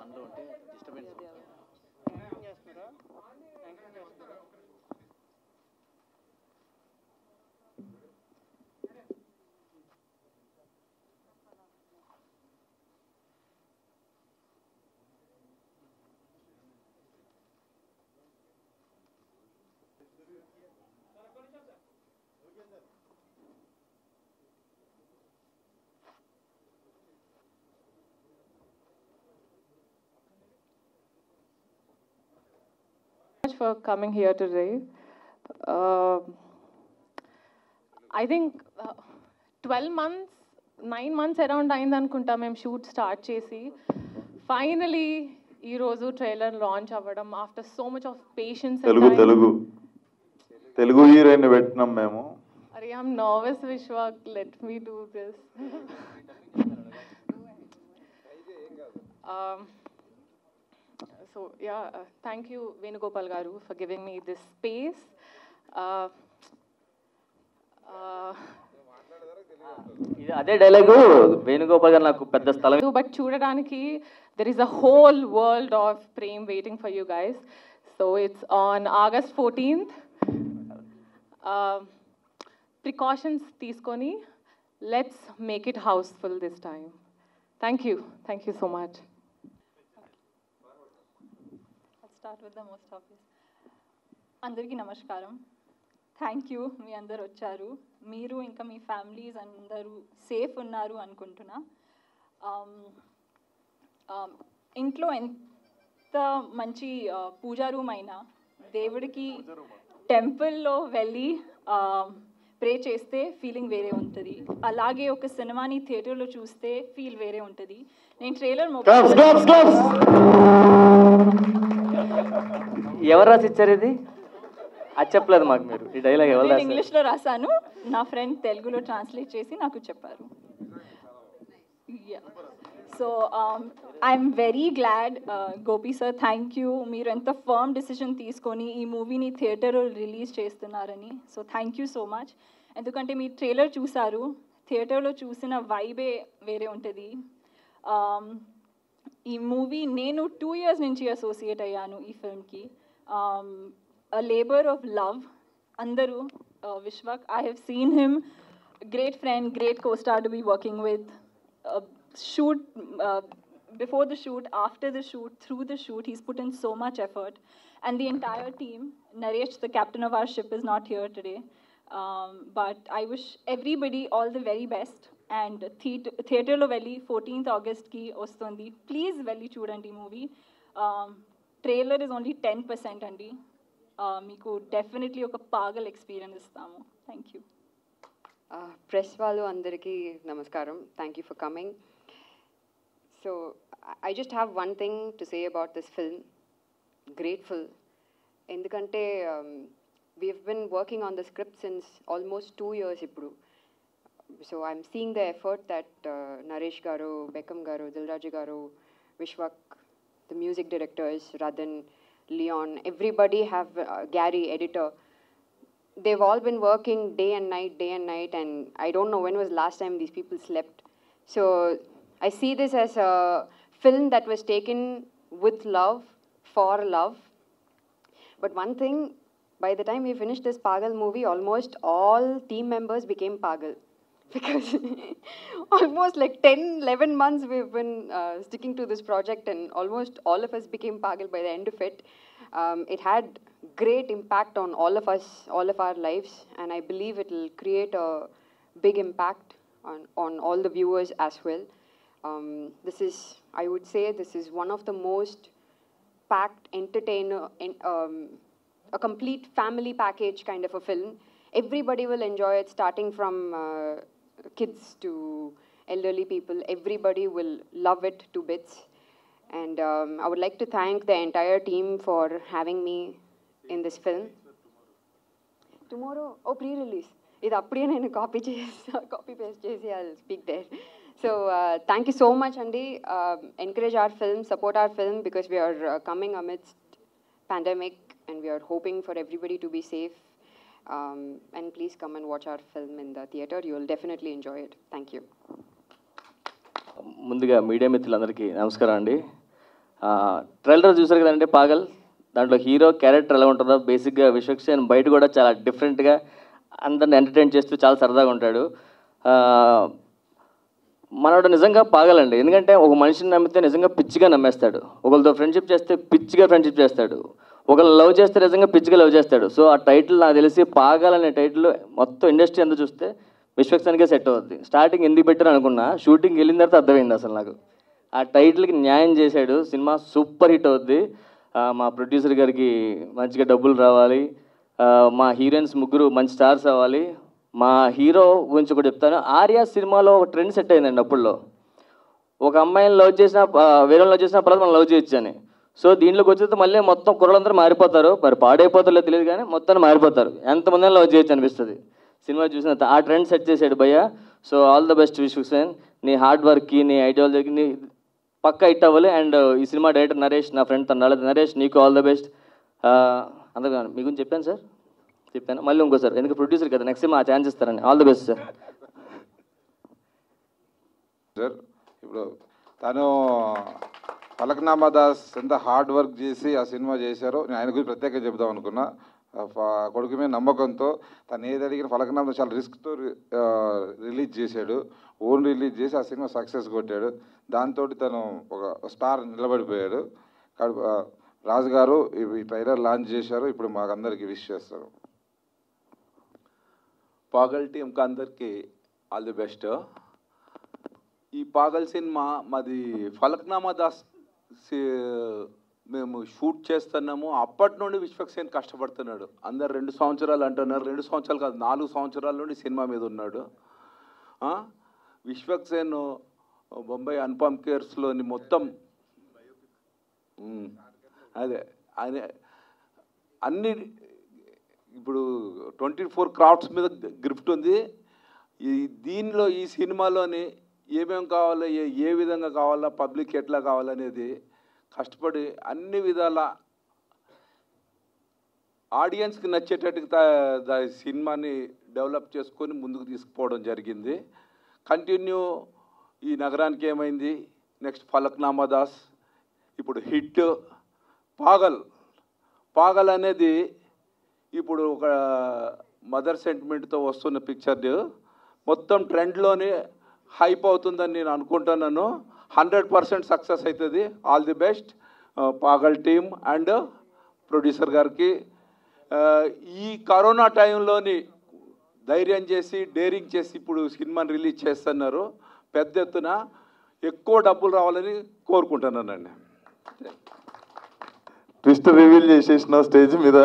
పనిలో ఉంటే disturbance. For coming here today. I think 12 months, 9 months around అయిందనుకుంటా మేము షూట్ స్టార్ట్ చేసి ఫైనలీ ఈరోజు ట్రైలర్ లాంచ్ అవ్వడం after so much of patience. Telugu heroine పెట్టినాం మేము. అరే I'm nervous Vishwak, let me do this. So yeah, thank you Venugopal garu for giving me this space. ఇది అదే డైలాగు వేణుగోపాల్ గారు నాకు పెద్ద స్థలం. But చూడడానికి there is a whole world of Prem waiting for you guys. So it's on August 14th. Precautions తీసుకొని let's make it houseful this time. Thank you so much. Start with the most obvious. అందరికీ నమస్కారం. Thank you, మీ అందరు వచ్చారు. మీరు ఇంకా మీ families అందరూ safe ఉన్నారు అనుకుంటున్నా. ఇంట్లో ఎంత మంచి పూజా రూమ్ అయినా దేవుడికి టెంపుల్లో వెళ్ళి ప్రే చేస్తే ఫీలింగ్ వేరే ఉంటుంది. అలాగే ఒక సినిమాని థియేటర్లో చూస్తే ఫీల్ వేరే ఉంటుంది. నేను ట్రైలర్ ఎవరు రాసి ఇచ్చారు ఇది? అది చెప్పలేదు మాకు మీరు. ఈ డైలాగ్ ఎవరు రాశారు? ఇంగ్లీష్లో రాశాను, నా ఫ్రెండ్ తెలుగులో ట్రాన్స్లేట్ చేసి నాకు చెప్పారు. So I'm very glad Gopi sir, thank you. మీరు ఎంత ఫర్మ్ డిసిషన్ తీసుకొని ఈ మూవీని థియేటర్లో రిలీజ్ చేస్తున్నారని. So thank you so much. ఎందుకంటే మీరు ట్రైలర్ చూసారు, థియేటర్లో చూసిన వైబే వేరే ఉంటుంది. ఈ మూవీ నేను 2 years నుంచి అసోసియేట్ అయ్యాను ఈ ఫిల్మ్కి. A labor of love. Andaru, Vishwak, I have seen him, great friend, great co-star to be working with. Shoot, before the shoot, after the shoot, through the shoot, he's put in so much effort. And the entire team, Naresh, the captain of our ship, is not here today. But I wish everybody all the very best. And theatre lo velli 14th August ki ostundi. Please velli chudandi movie. Trailer is only 10% andi. మీకు definitely ఒక Paagal experience ఇస్తాము. Thank you. Press వాళ్ళు అందరికీ నమస్కారం. Thank you for coming. So I just have one thing to say about this film. Grateful. ఎందుకంటే we have been working on the script since almost 2 years ఇప్పుడు. So I'm seeing the effort that Naresh garu, Bekkam garu, Dil Raju garu, Vishwak, the music directors, Radhan, Leon, everybody have Gary, editor. They've all been working day and night, and I don't know when was last time these people slept. So I see this as a film that was taken with love, for love. But one thing, by the time we finished this Pagal movie, almost all team members became Pagal. Because almost like 10-11 months we've been sticking to this project, and almost all of us became Pagal by the end of it. It had great impact on all of us, all of our lives, and I believe it will create a big impact on all the viewers as well. This is, I would say, this is one of the most packed, entertainer, a complete family package kind of a film. Everybody will enjoy it, starting from kids to elderly people. Everybody will love it to bits. And I would like to thank the entire team for having me in this film. Tomorrow, oh, pre-release. Idu appadiye nenu copy paste chesi I'll speak there. So thank you so much, Andi. Encourage our film, support our film, because we are coming amidst pandemic, and we are hoping for everybody to be safe. And please come and watch our film in the theatre. You will definitely enjoy it. Thank you. ముందుగా media మిత్రులందరికీ నమస్కారం అండి. Trailer చూసారు కదండి పాగల్, దాంట్లో hero character ఎలా ఉంటుందో బేసిక్గా విశ్వక్సేన్ బయట కూడా చాలా డిఫరెంట్గా అందరిని ఎంటర్టైన్ చేస్తూ చాలా సరదాగా ఉంటాడు. మనోడు నిజంగా పాగలండి, ఎందుకంటే ఒక మనిషిని నమ్మితే నిజంగా పిచ్చిగా నమ్మేస్తాడు, ఒకరితో ఫ్రెండ్షిప్ చేస్తే పిచ్చిగా ఫ్రెండ్షిప్ చేస్తాడు, ఒకరు లవ్ చేస్తే నిజంగా పిచ్చిగా లవ్ చేస్తాడు. సో ఆ టైటిల్ నాకు తెలిసి పాగల్ అనే టైటిల్ మొత్తం ఇండస్ట్రీ అంతా చూస్తే విశ్వక్సేన్కే సెట్ అవుతుంది. స్టార్టింగ్ ఎందుకు పెట్టారు అనుకున్నా, షూటింగ్ వెళ్ళిన తర్వాత అర్థమైంది అసలు నాకు. ఆ టైటిల్కి న్యాయం చేశాడు, సినిమా సూపర్ హిట్ అవుద్ది. మా ప్రొడ్యూసర్ గారికి మంచిగా డబ్బులు రావాలి, మా హీరోయిన్స్ ముగ్గురు మంచి స్టార్స్ అవ్వాలి. మా హీరో గురించి కూడా చెప్తాను, ఆర్య సినిమాలో ఒక ట్రెండ్ సెట్ అయిందండి అప్పుల్లో, ఒక అమ్మాయిని లవ్ చేసినా వేరే లవ్ చేసినా పర్లేదు మనం లవ్ చేయొచ్చు అని. సో దీంట్లోకి వచ్చేస్తే మళ్ళీ మొత్తం కుర్రలందరూ మారిపోతారు, మరి పాడైపోతారో తెలియదు కానీ మొత్తాన్ని మారిపోతారు, ఎంతమంది లవ్ చేయొచ్చు అనిపిస్తుంది సినిమా చూసిన. ఆ ట్రెండ్ సెట్ చేశాడు భయ్య. So all the best Vishwak Sen, నీ హార్డ్ వర్క్కి నీ ఐడియాలజీకి నీ పక్కా హిట్ అవ్వాలి. అండ్ ఈ సినిమా డైరెక్టర్ నరేష్, నా ఫ్రెండ్ తన నరేష్, నీకు ఆల్ ద బెస్ట్. అందరూ మీ గురించి చెప్పాను సార్, చెప్పాను మళ్ళీ ఇంకోసారి, ఎందుకంటే ప్రొడ్యూసర్ కదా, నెక్స్ట్ సినిమా ఛాన్స్ ఇస్తారని. All the best sir. Sir ఇప్పుడు తను ఫలక్నామా దాస్ ఎంత హార్డ్ వర్క్ చేసి ఆ సినిమా చేశారో నేను ఆయన గురించి ప్రత్యేకంగా చెప్దాం అనుకున్నా. కొడుకు మీద నమ్మకంతో తను ఏది అడిగిన ఫలక్నామా చాలా రిస్క్తో రిలీజ్ చేశాడు, ఓన్ రిలీజ్ చేసి ఆ సినిమా సక్సెస్ కొట్టాడు. దాంతో తను ఒక స్టార్ నిలబడిపోయాడు. రాజు గారు ఈ ట్రైలర్ లాంచ్ చేశారు, ఇప్పుడు మాకు అందరికీ విష్ చేస్తారు. పాగల్ టీంకి అందరికీ ఆల్ ది బెస్ట్. ఈ పాగల్ సినిమా మాది ఫలక్నామా దాస్ మేము షూట్ చేస్తున్నాము. అప్పటి నుండి విశ్వక్సేన్ కష్టపడుతున్నాడు. అందరు 2 సంవత్సరాలు అంటున్నారు, 2 సంవత్సరాలు కాదు 4 సంవత్సరాల నుండి సినిమా మీద ఉన్నాడు. విశ్వక్సేన్ బొంబాయి అనుపమ్ కేర్స్లోని మొత్తం అదే ఆయన అన్ని ఇప్పుడు 24 క్రాఫ్ట్స్ మీద గ్రిఫ్ట్ ఉంది. దీనిలో ఈ సినిమాలోని ఏమేమి కావాలో, ఏ విధంగా కావాలా, పబ్లిక్ ఎట్లా కావాలనేది కష్టపడి అన్ని విధాల ఆడియన్స్కి నచ్చేటట్టుగా సినిమాని డెవలప్ చేసుకొని ముందుకు తీసుకుపోవడం జరిగింది. కంటిన్యూ ఈ నగరానికి ఏమైంది, నెక్స్ట్ ఫలక్నామా దాస్, ఇప్పుడు హిట్ పాగల్ అనేది ఇప్పుడు ఒక మదర్ సెంటిమెంట్తో వస్తున్న పిక్చర్ మొత్తం ట్రెండ్లోనే హైప్ అవుతుందని నేను అనుకుంటున్నాను. 100% సక్సెస్ అవుతుంది. All the best Paagal team and producer గారికి. ఈ కరోనా టైంలోని ధైర్యం చేసి డేరింగ్ చేసి ఇప్పుడు సినిమాని రిలీజ్ చేస్తున్నారు. పెద్ద ఎత్తున ఎక్కువ డబ్బులు రావాలని కోరుకుంటున్నానండి. ట్విస్ట్ రివీల్ చేసేసిన స్టేజ్ మీద.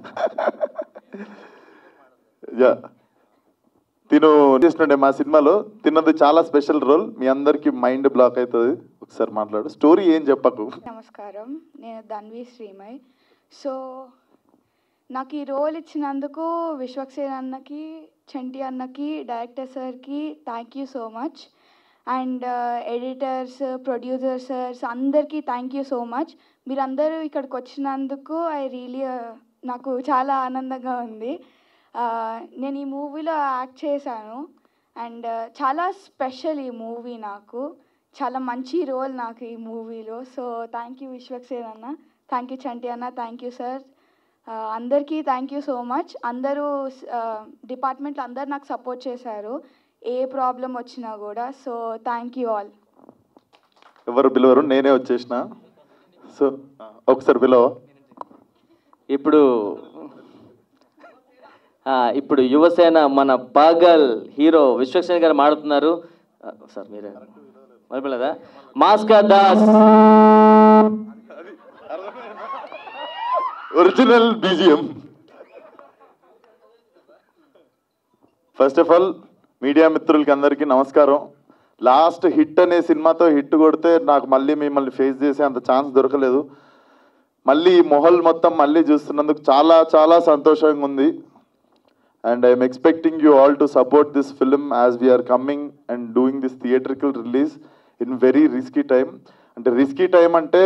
యా తిను చేసినట్టే మా సినిమాలో తిన్నది చాలా స్పెషల్ రోల్, మీ అందరికి మైండ్ బ్లాక్ అవుతుంది. ఒకసారి మాట్లాడు, స్టోరీ ఏం చెప్పకు. నమస్కారం, నేను ధన్వి శ్రీమయ్. సో నాకు ఈ రోల్ ఇచ్చినందుకు విశ్వక్సేన్ అన్నకి, చంటి అన్నకి, డైరెక్టర్ సార్కి thank you so much. And editors, producers అందరికీ థ్యాంక్ యూ సో మచ్. మీరందరూ ఇక్కడికి వచ్చినందుకు నాకు చాలా ఆనందంగా ఉంది. నేను ఈ మూవీలో యాక్ట్ చేశాను అండ్ చాలా స్పెషల్ ఈ మూవీ, నాకు చాలా మంచి రోల్ నాకు ఈ మూవీలో. సో థ్యాంక్ యూ విశ్వక్సేన్ అన్న, థ్యాంక్ యూ చంటి అన్న, థ్యాంక్ యూ సార్, అందరికీ థ్యాంక్ యూ సో మచ్. అందరూ డిపార్ట్మెంట్లో అందరు నాకు సపోర్ట్ చేశారు ఏ ప్రాబ్లం వచ్చినా కూడా. So thank you all. ఎవరు పిలవరు, నేనే వచ్చేసిన. సో ఒకసారి పిలవ. ఇప్పుడు యువసేన మన పాగల్ హీరో విశ్వక్సేన్ గారు మాడుతున్నారు. సార్ మీరే మరిపోలేదా? Maska Das original BGM. First of all media మిత్రులకి అందరికీ నమస్కారం. లాస్ట్ హిట్ అనే సినిమాతో హిట్ కొడితే నాకు మళ్ళీ మిమ్మల్ని ఫేస్ చేసే అంత ఛాన్స్ దొరకలేదు. మళ్ళీ ఈ మొహల్ మొత్తం మళ్ళీ చూస్తున్నందుకు చాలా చాలా సంతోషంగా ఉంది. And I am expecting you all to support this film as we are coming and doing this theatrical release in very risky time. అంటే risky time అంటే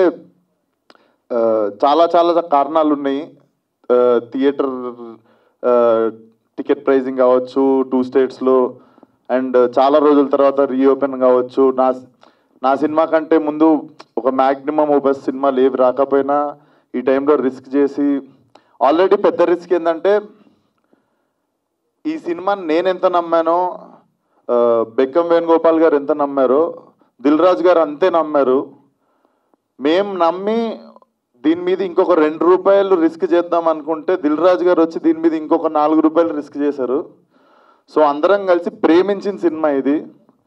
చాలా చాలా కారణాలు ఉన్నాయి. థియేటర్ టికెట్ ప్రైజింగ్ కావచ్చు 2 స్టేట్స్లో, అండ్ చాలా రోజుల తర్వాత రీఓపెన్ కావచ్చు. నా సినిమా కంటే ముందు ఒక ఒక మ్యాక్సిమం ఓపెస్ సినిమాలు ఏవి రాకపోయినా ఈ టైంలో రిస్క్ చేసి, ఆల్రెడీ పెద్ద రిస్క్ ఏంటంటే ఈ సినిమాని నేను ఎంత నమ్మానో, బెక్కం వేణుగోపాల్ గారు ఎంత నమ్మారో, దిల్ రాజు గారు అంతే నమ్మారు. మేము నమ్మి దీని మీద ఇంకొక ₹2 రిస్క్ చేద్దాం అనుకుంటే దిల్ రాజు గారు వచ్చి దీని మీద ఇంకొక ₹4 రిస్క్ చేశారు. సో అందరం కలిసి ప్రేమించిన సినిమా ఇది.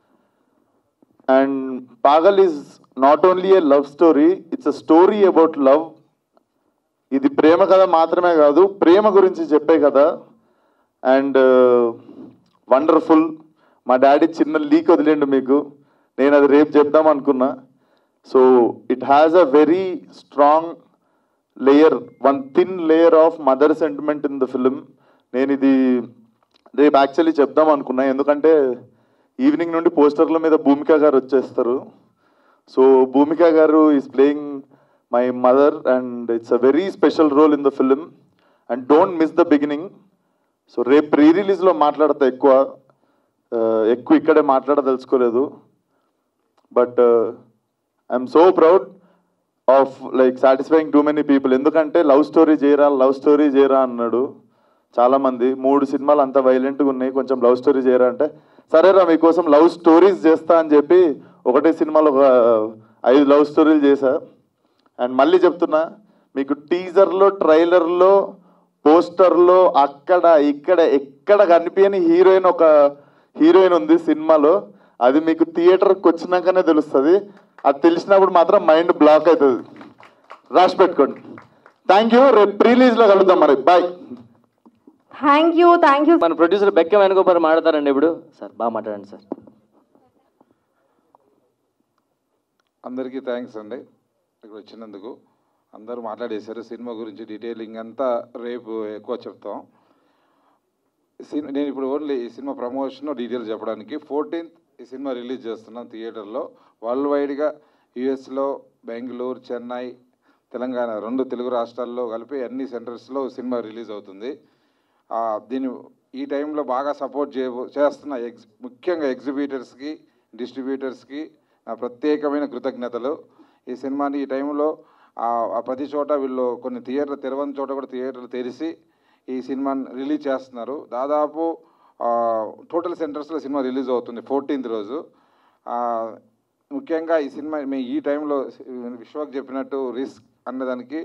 And Paagal is not only a love story, it's a story about love. ఇది ప్రేమ కథ మాత్రమే కాదు, ప్రేమ గురించి చెప్పే కథ. And wonderful. మా డాడీ చిన్న లీక్ వదిలేండు మీకు, నేను అది రేపు చెప్దాం అనుకున్నా. So it has a very strong layer, one thin layer of mother sentiment in the film. నేను ఇది రేపు యాక్చువల్లీ చెప్దాం అనుకున్నా, ఎందుకంటే ఈవినింగ్ నుండి పోస్టర్ల మీద భూమిక గారు వచ్చేస్తారు. So Bhumika garu is playing my mother and it's a very special role in the film. And don't miss the beginning. So రేపు ప్రీ రిలీజ్లో మాట్లాడతా, ఎక్కువ ఇక్కడే మాట్లాడదలుచుకోలేదు. But I'm so proud of like satisfying too many people. ఎందుకంటే love story చేయరా అన్నాడు చాలామంది. 3 సినిమాలు అంత వైలెంట్గా ఉన్నాయి, కొంచెం లవ్ స్టోరీ చేయరా అంటే, సరేరా మీకోసం లవ్ స్టోరీస్ చేస్తా అని చెప్పి ఒకటే సినిమాలో ఒక 5 లవ్ స్టోరీలు చేశా. అండ్ మళ్ళీ చెప్తున్నా, మీకు టీజర్లో, ట్రైలర్లో, పోస్టర్లో అక్కడ ఇక్కడ ఎక్కడ కనిపించని ఒక హీరోయిన్ ఉంది సినిమాలో. అది మీకు థియేటర్కి వచ్చినాకనే తెలుస్తుంది. అది తెలిసినప్పుడు మాత్రం మైండ్ బ్లాక్ అవుతుంది. రాసి పెట్టుకోండి. Thank you. రేపు ప్రీ రిలీజ్లో కలుద్దాం మరి. బాయ్. Thank you. మన ప్రొడ్యూసర్ బెక్కం వేణుగోపాల్ మాట్లాడతారండి ఇప్పుడు. సార్ బాగా మాట్లాడండి సార్. అందరికీ థ్యాంక్స్ అండి ఇక్కడ వచ్చినందుకు. అందరూ మాట్లాడేశారు. సినిమా గురించి డీటెయిలింగ్ అంతా రేపు ఎక్కువ చెప్తాం. నేను ఇప్పుడు ఓన్లీ ఈ సినిమా ప్రమోషన్ డీటెయిల్స్ చెప్పడానికి 14th ఈ సినిమా రిలీజ్ చేస్తున్నాం థియేటర్లో. వరల్డ్ వైడ్గా యూఎస్లో, బెంగళూరు, చెన్నై, తెలంగాణ 2 తెలుగు రాష్ట్రాల్లో కలిపి అన్ని సెంటర్స్లో సినిమా రిలీజ్ అవుతుంది. దీన్ని ఈ టైంలో బాగా సపోర్ట్ చేస్తున్న ముఖ్యంగా ఎగ్జిబిటర్స్కి, డిస్ట్రిబ్యూటర్స్కి నా ప్రత్యేకమైన కృతజ్ఞతలు. ఈ సినిమాని ఈ టైంలో ప్రతి చోట వీళ్ళు కొన్ని థియేటర్లు తెరవని చోట కూడా థియేటర్లు తెరిచి ఈ సినిమాని రిలీజ్ చేస్తున్నారు. దాదాపు టోటల్ సెంటర్స్లో సినిమా రిలీజ్ అవుతుంది 14th రోజు. ముఖ్యంగా ఈ సినిమా ఈ టైంలో విశ్వక్ చెప్పినట్టు రిస్క్ అన్నదానికి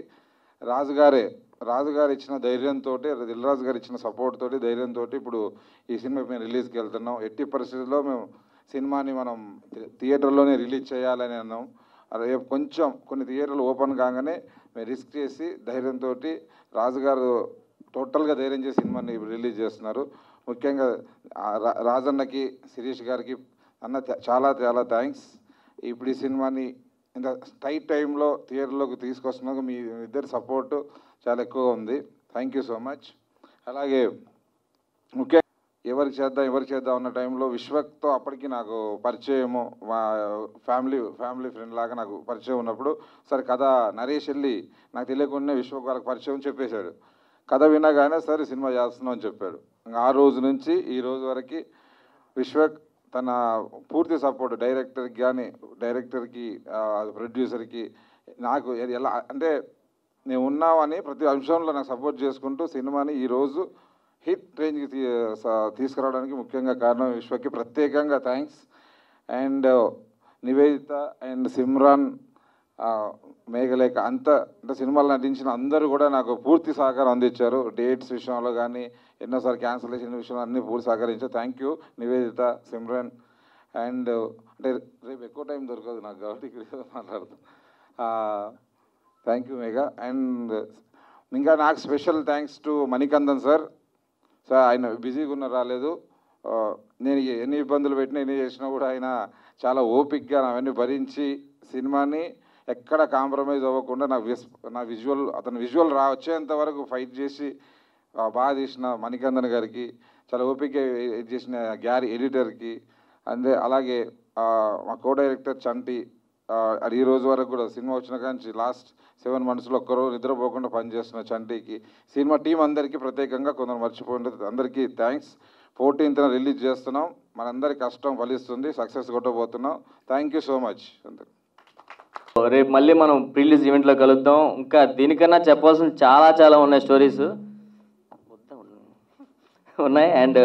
రాజుగారు ఇచ్చిన ధైర్యంతో, దిల్ రాజు గారు ఇచ్చిన సపోర్ట్ తోటి, ధైర్యంతో ఇప్పుడు ఈ సినిమా మేము రిలీజ్కి వెళ్తున్నాం. ఎట్టి పరిస్థితుల్లో మేము సినిమాని మనం థియేటర్లోనే రిలీజ్ చేయాలని అన్నాం. రేపు కొంచెం కొన్ని థియేటర్లు ఓపెన్ కాగానే మేము రిస్క్ చేసి ధైర్యంతో రాజుగారు టోటల్గా ధైర్యం చేసి సినిమాని రిలీజ్ చేస్తున్నారు. ముఖ్యంగా రాజన్నకి, శిరీష్ గారికి చాలా చాలా థ్యాంక్స్. ఇప్పుడు ఈ సినిమాని ఇంత టైట్ టైంలో థియేటర్లోకి తీసుకొస్తున్నందుకు మీ ఇద్దరి సపోర్టు చాలా ఎక్కువ ఉంది. Thank you so much. అలాగే ముఖ్యంగా ఎవరికి చేద్దాం అన్న టైంలో విశ్వక్తో అప్పటికి నాకు పరిచయము, మా ఫ్యామిలీ ఫ్రెండ్ లాగా నాకు పరిచయం ఉన్నప్పుడు సరే కథ నరేష్ వెళ్ళి నాకు తెలియకుండా విశ్వక్ వాళ్ళకి పరిచయం చెప్పేశాడు. కథ వినగానే సరే సినిమా చేస్తున్నాం అని చెప్పాడు. ఆ రోజు నుంచి ఈ రోజు వరకు విశ్వక్ తన పూర్తి సపోర్ట్ డైరెక్టర్కి ప్రొడ్యూసర్కి నాకు ఎలా అంటే నేను ఉన్నామని ప్రతి అంశంలో నాకు సపోర్ట్ చేసుకుంటూ సినిమాని ఈరోజు హిట్ రేంజ్కి తీసుకురావడానికి ముఖ్యంగా కారణం విశ్వకి ప్రత్యేకంగా thanks. And Nivedita and Simran, Meghalekha అంటే సినిమాలు నటించిన అందరూ కూడా నాకు పూర్తి సహకారం అందించారు. డేట్స్ విషయంలో కానీ ఎన్నోసార్లు క్యాన్సిలేషన్ విషయంలో అన్నీ పూర్తి సహకరించారు. Thank you Nivedita, Simran. And అంటే రేపు ఎక్కువ టైం దొరకదు నాకు కాబట్టి ఇక్కడ మాట్లాడుతాను. Thank you Megha. అండ్ ఇంకా నాకు special thanks to Manikandan sir. ఆయన బిజీగా ఉన్న రాలేదు. నేను ఎన్ని ఇబ్బందులు పెట్టినా ఎన్ని చేసినా కూడా ఆయన చాలా ఓపిక్గా అవన్నీ భరించి సినిమాని ఎక్కడ కాంప్రమైజ్ అవ్వకుండా అతని విజువల్ వచ్చేంత వరకు ఫైట్ చేసి బాగా తీసిన మణికందన్ గారికి, చాలా ఓపిక్గా చేసిన గ్యారీ ఎడిటర్కి, అలాగే మా కో డైరెక్టర్ చంటి, అది ఈ రోజు వరకు కూడా సినిమా వచ్చిన కానీ లాస్ట్ 7 monthsలో ఒక్కరోజు నిద్రపోకుండా పనిచేస్తున్న చంటికి, సినిమా టీం అందరికీ ప్రత్యేకంగా కొందరు మర్చిపోయింది అందరికీ థ్యాంక్స్. 14th రిలీజ్ చేస్తున్నాం. మనందరి కష్టం ఫలిస్తుంది, సక్సెస్ కొట్టబోతున్నాం. థ్యాంక్ యూ సో మచ్ అందరు. రేపు మళ్ళీ మనం ప్రీలీజ్ ఈవెంట్లో కలుద్దాం. ఇంకా దీనికన్నా చెప్పాల్సిన చాలా చాలా ఉన్నాయి, స్టోరీస్ ఉన్నాయి. అండ్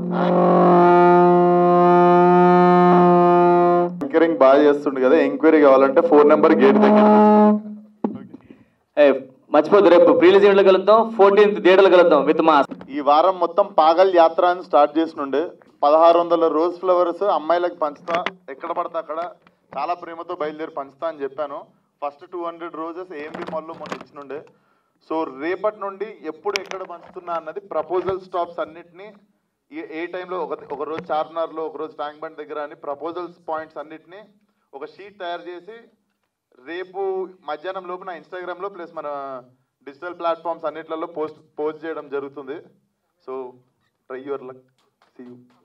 యాంకరింగ్ బాగా చేస్తుండు కదా, ఎంక్వైరీ కావాలంటే 4 నెంబర్ గేట్ దగ్గర. మర్చిపోద్దు, రేపు ప్రీలీజ్ ఈవెంట్లో కలుద్దాం. 14th థియేటర్లో కలుద్దాం విత్ మాస్. ఈ వారం మొత్తం పాగల్ యాత్ర అని స్టార్ట్ చేసినుండే. 1600 రోజ్ ఫ్లవర్స్ అమ్మాయిలకు పంచుతా, ఎక్కడ పడతా అక్కడ చాలా ప్రేమతో బయలుదేరి పంచుతా అని చెప్పాను. ఫస్ట్ 200 రోజెస్ ఏఎంబి మాల్లో మొన్న ఇచ్చినుండే. సో రేపటి నుండి ఎప్పుడు ఎక్కడ పంచుతున్నా అన్నది ప్రపోజల్ స్టాప్స్ అన్నిటినీ ఏ టైంలో ఒక రోజు చార్మినార్లో, ఒక రోజు ట్యాంక్ బండ్ దగ్గర అని ప్రపోజల్స్ పాయింట్స్ అన్నిటినీ ఒక షీట్ తయారు చేసి రేపు మధ్యాహ్నం లోపు నా ఇన్స్టాగ్రామ్లో ప్లస్ మన డిజిటల్ ప్లాట్ఫామ్స్ అన్నిట్లలో పోస్ట్ చేయడం జరుగుతుంది. So try your luck. See you.